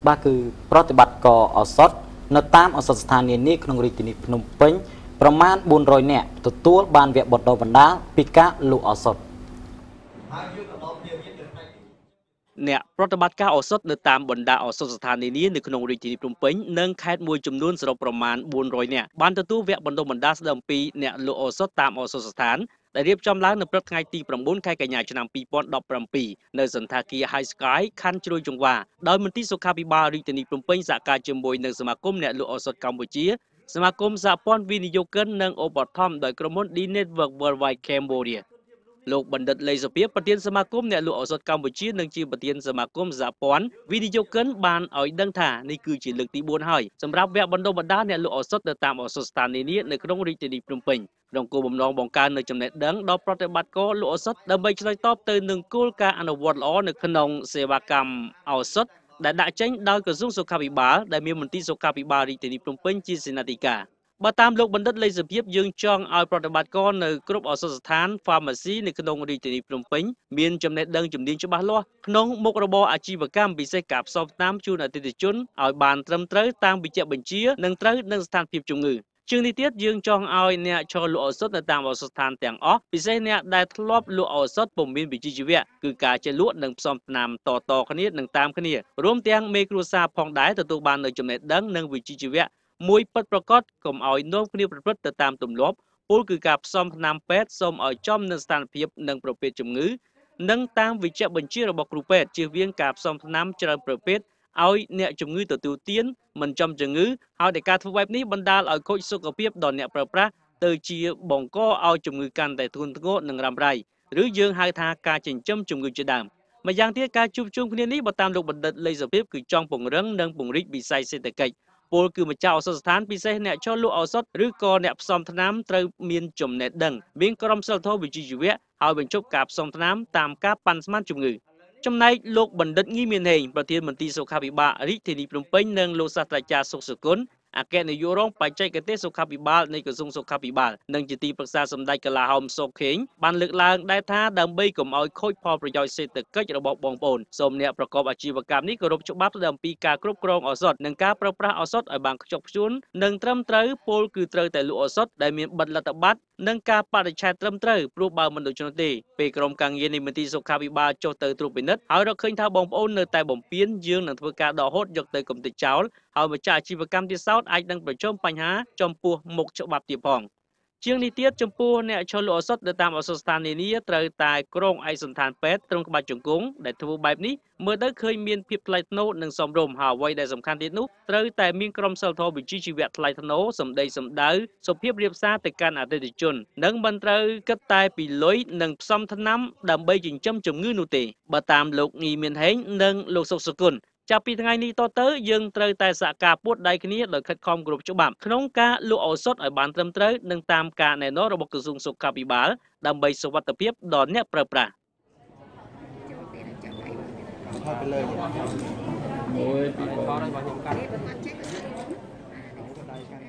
បាទគឺប្រតិបត្តិការឱសថនៅតាមឱសថស្ថាននានាក្នុងរាជធានីភ្នំពេញប្រមាណ400នាក់ទទួលបានវគ្គបណ្ដុះបណ្ដាលពីការលក់ឱសថអ្នកប្រតិបត្តិការឱសថនៅតាមបណ្ដាឱសថស្ថាននានានៅក្នុងរាជធានីភ្នំពេញនិងខេត្តមួយចំនួនសរុបប្រមាណ400នាក់បានទទួលវគ្គបណ្ដុះបណ្ដាលស្ដីអំពីអ្នកលក់ឱសថតាមឱសថស្ថានដែលរៀបចំឡើងនៅព្រឹកថ្ងៃទី9ខែកញ្ញាឆ្នាំ2017នៅសន្តាគារ High Sky ខណ្ឌជ្រោយចង្វារដោយមន្ទីរសុខាភិបាលរាជធានីភ្នំពេញសហការជាមួយនឹងសមាគមអ្នកលក់ឱសថកម្ពុជាសមាគមសហព័ន្ធវិនិយោគិននិងឧបត្ថម្ភដោយក្រុមហ៊ុន D Network Worldwide Cambodia លោកបណ្ឌិតលេងសុភាពប្រធានសមាគមអ្នកលក់ឱសថកម្ពុជានិងជាប្រធានសមាគមសហព័ន្ធវិនិយោគិនបានឲ្យដឹងថានេះគឺជាលើកទី4ហើយសម្រាប់វគ្គបណ្ដុះបណ្ដាលអ្នកលក់ឱសថនៅតាមឱសថស្ថាននានានៅក្នុងរាជធានីភ្នំពេញក្នុងគោលបំណងបង្កើននូវចំណេះដឹងដល់ប្រតិបត្តិការលក់ឱសថដើម្បីឆ្លើយតបទៅនឹងគោលការណ៍អនុវត្តល្អនៅក្នុងសេវាកម្មឱសថដែលដាក់ចេញដោយក្រសួងសុខាភិបាលដែលមានមន្ទីរសុខាភិបាលរាជធានីភ្នំពេញជាសេនាធិការបើតាមលោកបណ្ឌិតលេងសុភាពយើងចង់ឲ្យប្រតិបត្តិការនៅគ្រប់ឱសថស្ថាន Pharmacy នៅក្នុងរាជធានីភ្នំពេញមានចំណេះដឹងជំនាញច្បាស់លាស់ក្នុងមុខរបរអាជីវកម្មពិសេសការផ្សព្វផ្សាយជូនអតិថិជនឲ្យបានត្រឹមត្រូវតាមវិជ្ជាបញ្ជានិងត្រូវនឹងស្ថានភាពជំងឺជាងនេះទៀតយើងចង់ឲ្យអ្នកឈរលក់ឱសថនៅតាមឱសថស្ថានទាំងអស់ពិសេសអ្នកដែលធ្លាប់លក់ឱសថពុំមានវិជ្ជាជីវៈគឺការចេះលក់និងផ្សំថ្នាំតគ្នានឹងតាមគ្នារួមទាំងមេគ្រួសារផងដែរទទួលបាននូវចំណេះដឹងនិងវិជ្ជាជីវៈមួយពិតប្រាកដកុំឲ្យនាំគ្នាប្រព្រឹត្តទៅតាមទម្លាប់ពលគឺការផ្សំថ្នាំពេទ្យសូមឲ្យចំនឹងស្ថានភាពនិងប្រភេទជំងឺនិងតាមវិជ្ជាបញ្ជារបស់គ្រូពេទ្យជៀសវាងការផ្សំថ្នាំច្រើនប្រភេទឲ្យអ្នកជំងឺទទួលទានមិនចំជំងឺហើយតែការធ្វើបែបនេះបណ្ដាលឲ្យខូចសុខភាពដល់អ្នកប្រើប្រាស់ទៅជាបង្កឲ្យជំងឺកាន់តែធ្ងន់ធ្ងរនិងរ៉ាំរ៉ៃឬយើងហៅថាការចិញ្ចឹមជំងឺជាដើមម្យ៉ាងទៀតការជួបជុំគ្នានេះបើតាមលោកបណ្ឌិតលេងសុភាពគឺចង់ពង្រឹងនិងពង្រីកវិស័យសេដ្ឋកិច្ចពលគឺម្ចាស់ឱសថស្ថានពិសេសអ្នកចូលលក់ឱសថឬក៏អ្នកផ្សំថ្នាំត្រូវមានចំណេះដឹងមានក្រមសីលធម៌វិជ្ជាជីវៈហើយបញ្ចប់ការផ្សំថ្នាំតាមការប៉ាន់ស្មានជំងឺចំណែកលោកបណ្ឌិតងីមានហេងប្រធានមន្ទីរសុខាភិបាលរាជធានីភ្នំពេញនិងលោកសាស្ត្រាចារ្យសុខសុគន្ធអគ្គនាយករងបច្ចេកទេសសុខាភិបាលនៃក្រសួងសុខាភិបាលនិងជាទីប្រឹក្សាសម្ដេចកលាហោមសុខេងបានលើកឡើងដែរថាដើម្បីកុំឲ្យខូចផលប្រយោជន៍សេដ្ឋកិច្ចរបស់បងប្អូនសូមអ្នកប្រកបអាជីវកម្មនេះគោរពច្បាប់ស្តីអំពីការគ្រប់គ្រងឱសថនិងការប្រើប្រាស់ឱសថឲ្យបានខ្ជាប់ខ្ជួននិងត្រឹមត្រូវពលគឺត្រូវតែលក់ឱសថដែលមានប័ណ្ណលទ្ធប័ត្រនិងការបរិច្ឆេទត្រឹមត្រូវព្រោះបើមិនដូច្នោះទេពេលក្រុមការងារនៃមន្ទីរសុខាភិបាលចុះទៅត្រួតពិនិត្យហើយរកឃើញថាបងប្អូននៅតែបំពានយើងនឹងធ្វើការដកហូតយកទៅកំទេចចោលហើយម្ចាស់អាជីវកម្មទីសោតអាចនឹងប្រឈមបញ្ហាចំពោះមុខច្បាប់ទៀតផងជាងនេះទៀតចំពោះអ្នកឈរលក់ឱសថនៅតាមឱសថស្ថាននានាត្រូវតែគ្រងឯកសណ្ឋានពេទ្យត្រឹមក្បាច់ជង្គង់ដែលធ្វើបែបនេះមើលទៅឃើញមានភាពថ្លៃថ្នូរនិងសមរម្យហើយអ្វីដែលសំខាន់ទៀតនោះត្រូវតែមានក្រមសីលធម៌វិជ្ជាជីវៈថ្លៃថ្នូរសម្ដីសម្ដៅសុភាពរាបសារទៅកាន់អតិថិជននិងមិនត្រូវគិតតែពីលុយនិងផ្សំថ្នាំដើម្បីចិញ្ចឹមជំងឺនោះទេបើតាមលោកងីមានហេងនិងលោកសុខសុគន្ធចាប់ពីថ្ងៃនេះតទៅយើងត្រូវតែសហការពួតដៃគ្នាដោយខិតខំគ្រប់ច្បាប់ក្នុងការលក់ឱសថឲ្យបានត្រឹមត្រូវនិងតាមការណែនាំរបស់ក្រសួងសុខាភិបាលដើម្បីសុវត្ថិភាពដល់អ្នកប្រើប្រាស់1 2 3